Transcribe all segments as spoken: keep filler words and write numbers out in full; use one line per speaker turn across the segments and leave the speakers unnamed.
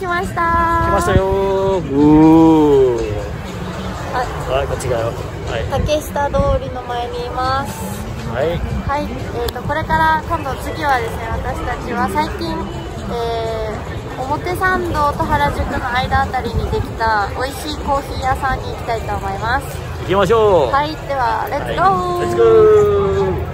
ました。
来ましたよー。うー。はい、こっち側よ。はい。
竹下通りの前にいます。
はい。
はい、えーとこれから今度次はですね、私たちは最近、えー、表参道と原宿の間あたりにできた美味しいコーヒー屋さんに行きたいと思います。
行きましょう。
はい、ではレッツゴー。
レッツゴー。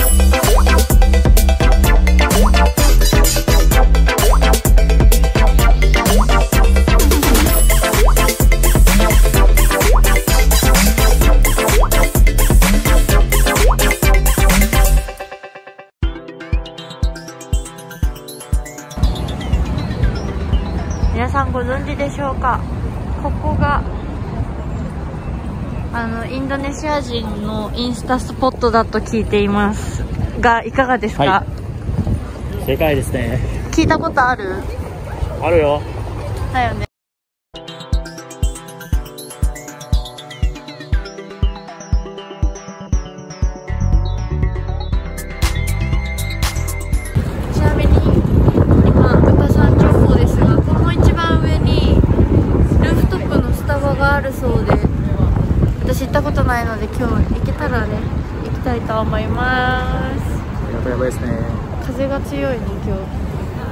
皆さんご存知でしょうか。ここがあのインドネシア人のインスタスポットだと聞いていますが、いかがですか？
はい、正解ですね。
聞いたことある？
あるよ。
だよね。ちなみに今歌さん情報ですが、この一番上にルーフトップのスタバがあるそうで、私行ったことないので今日行けたらね行きたいと思います。
やばいやばいですね。
風が強いね今日。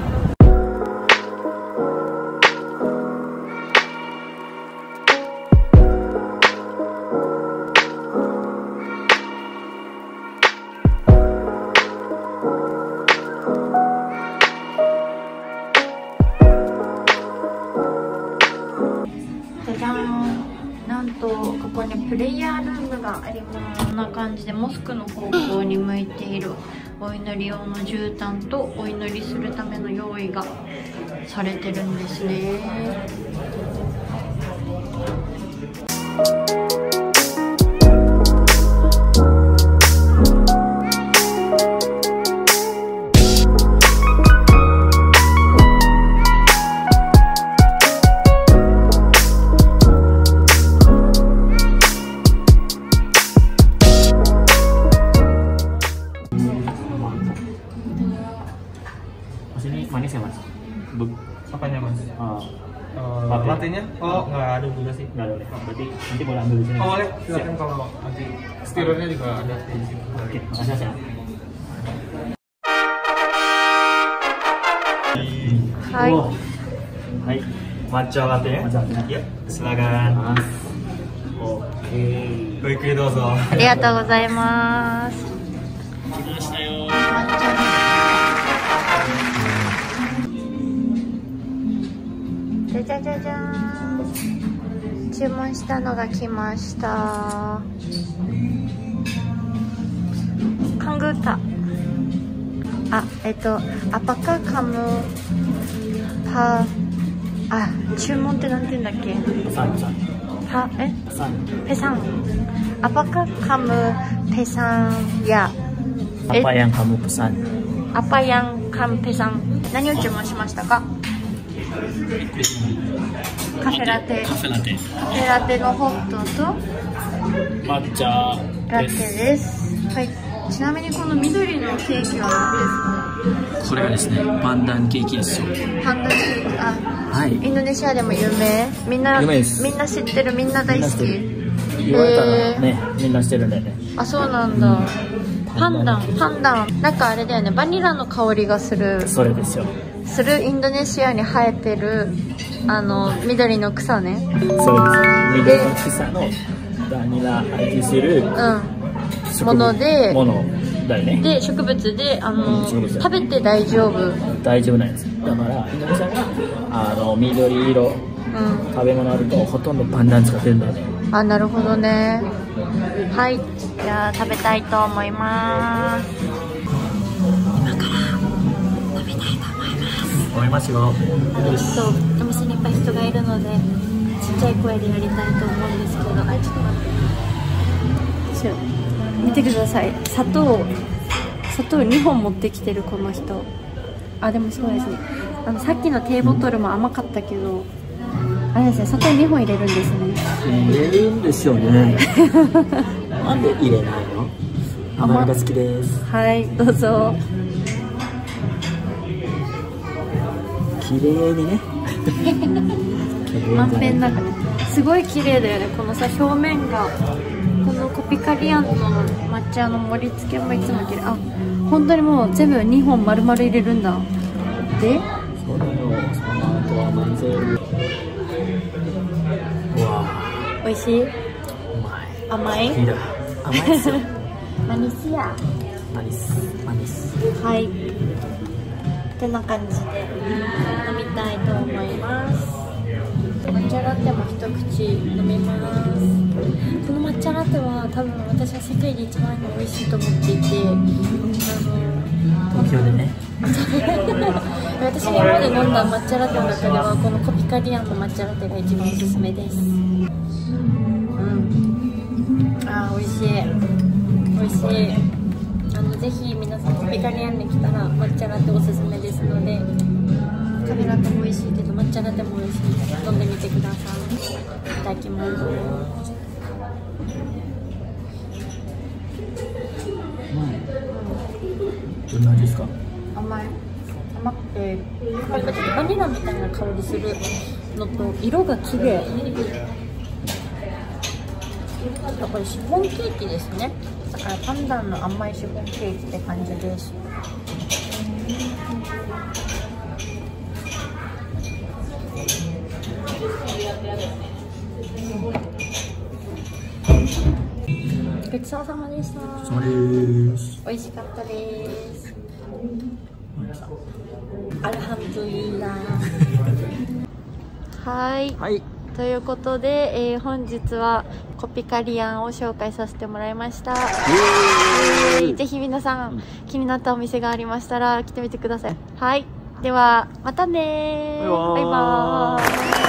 じゃん、なんとここにプレイヤールームがあります。こんな感じでモスクの方向に向いているお祈り用の絨毯とお祈りするための用意がされてるんですね。
Ini manis ya mas? Be
Apanya mas?
uh,
Uh, latenya? Oh nggak ada gula sih.
Nggak ada boleh. Berarti nanti boleh ambil di sini.
Oh boleh. Silakan kalau nanti stirernya juga ada di sini.
Oke, makasih mas ya.
Hai.
Oh. Hai.
Matcha latte ya?
Matcha latte.
Ya, silakan.
Oke.
ごゆっくりどうぞ。
ありがとうございます。
来ましたよ。
じゃじゃじゃじゃーん。注文したのが来ました。カングータ。あ、えっとアパカカムパ。あ、注文ってなんて言うんだっけ？
サンサン。
パえ？
サン。
ペサン。アパカカムペサンや。
Apa yang kamu pesan?
アパヤンカンペサン。何を注文しましたか？カフェラテ。
カフェラテ。
カフェラテのホットと
抹茶
ラテ
です。
です。はい。ちなみにこの緑のケーキは何ですか？
これがですね、パンダンケーキですよ。
パンダケーキ。あ、
はい。
インドネシアでも有名。みんな
有名です。
みんな知ってる、みんな大好き。
言われたらね、みんなしてるんだよね。
あ、そうなんだ。パンダン、パンダン。なんかあれだよね、バニラの香りがする。
それですよ。
するインドネシアに生えてるあの緑の草ね。
それです。緑の草のバニラ味する
うんもので、
ものだよね。
で植物であの
植物
食べて大丈夫。
大丈夫なんです。だからインドネシアがあの緑色、うん、食べ物あるとほとんどパンダン使ってるんだよね。
あ、なるほどね。はい、じゃあ食べたいと思います。今から食べたいと思います。
思いますよ。
そう、お店にいっぱい人がいるのでちっちゃい声でやりたいと思うんですけど、あ、ちょっと待って。見てください。砂糖砂糖にほん持ってきてるこの人。あ、でもそうですね。あのさっきのテーボトルも甘かったけど、あれですね、砂糖にほん入れるんですね。
入れるんですよね。なんで入れないの？甘いが好きです。
はい、どうぞ。
綺麗にね。
まんべんなくすごい綺麗だよね。このさ表面がこのコピカリアンの抹茶の盛り付けもいつも綺麗。あ、本当にもう全部にほん丸々入れるんだ。で
そうだよ。その後は混ぜる。うわ
美味しい。
ー、うまい。
甘い。
好きだ。甘いっすよ。
マニスや。
マニスマニス。
はい。ってな感じで飲みたいと思います。抹茶ラテも一口飲みます。この抹茶ラテは多分私は世界で一番美味しいと思っていて、あの
東京でね。
私が今まで飲んだ抹茶ラテの中ではこのコピカリアンの抹茶ラテが一番おすすめです。うん、あー美味しい美味しい。あのぜひ皆さんコピカリアンに来たら抹茶ラテおすすめですので、カフェラテも美味しいけど抹茶ラテも美味しいので飲んでみてください。いただきます。
どんな味ですか？
甘い。甘くてなんかちょっとバニラみたいな香りするのと色が綺麗。これシフォンケーキですね。だからパンダンの甘いシフォンケーキって感じです。ごちそうさまでした。
そうです。
美味しかったです。アルハムドリラはい、
はい。
ということで、えー、本日はコピカリアンを紹介させてもらいました。ぜひ皆さん、うん、気になったお店がありましたら来てみてください。はい、ではまたねー。バイバーイ。